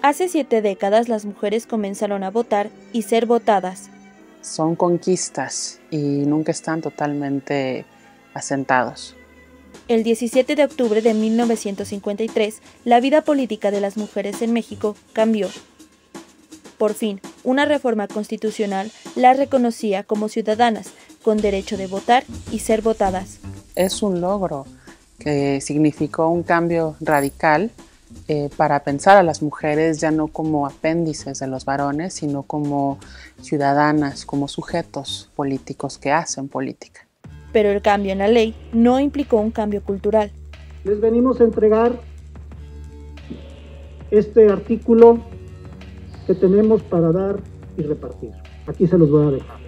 Hace 7 décadas las mujeres comenzaron a votar y ser votadas. Son conquistas y nunca están totalmente asentados. El 17 de octubre de 1953, la vida política de las mujeres en México cambió. Por fin, una reforma constitucional las reconocía como ciudadanas, con derecho de votar y ser votadas. Es un logro que significó un cambio radical para pensar a las mujeres ya no como apéndices de los varones, sino como ciudadanas, como sujetos políticos que hacen política. Pero el cambio en la ley no implicó un cambio cultural. Les venimos a entregar este artículo que tenemos para dar y repartir. Aquí se los voy a dejar.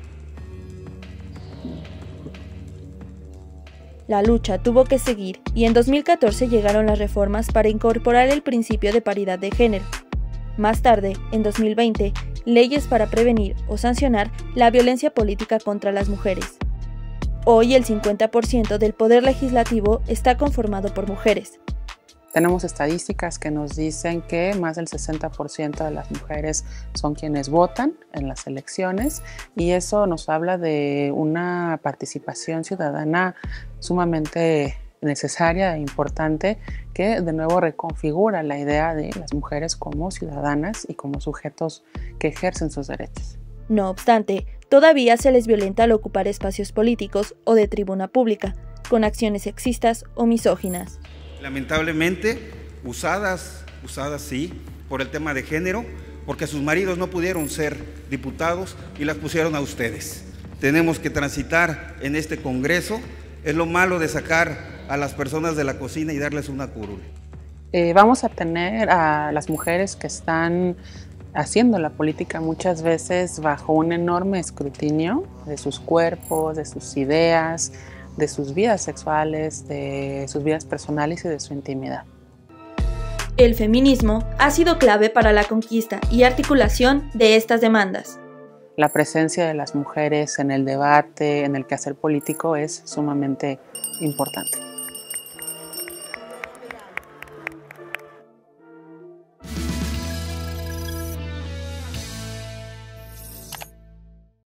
La lucha tuvo que seguir y en 2014 llegaron las reformas para incorporar el principio de paridad de género. Más tarde, en 2020, leyes para prevenir o sancionar la violencia política contra las mujeres. Hoy el 50% del poder legislativo está conformado por mujeres. Tenemos estadísticas que nos dicen que más del 60% de las mujeres son quienes votan en las elecciones y eso nos habla de una participación ciudadana sumamente necesaria e importante que de nuevo reconfigura la idea de las mujeres como ciudadanas y como sujetos que ejercen sus derechos. No obstante, todavía se les violenta al ocupar espacios políticos o de tribuna pública, con acciones sexistas o misóginas. Lamentablemente, usadas sí, por el tema de género, porque sus maridos no pudieron ser diputados y las pusieron a ustedes. Tenemos que transitar en este Congreso, es lo malo de sacar a las personas de la cocina y darles una curul. Vamos a tener a las mujeres que están haciendo la política muchas veces bajo un enorme escrutinio de sus cuerpos, de sus ideas, de sus vidas sexuales, de sus vidas personales y de su intimidad. El feminismo ha sido clave para la conquista y articulación de estas demandas. La presencia de las mujeres en el debate, en el quehacer político es sumamente importante.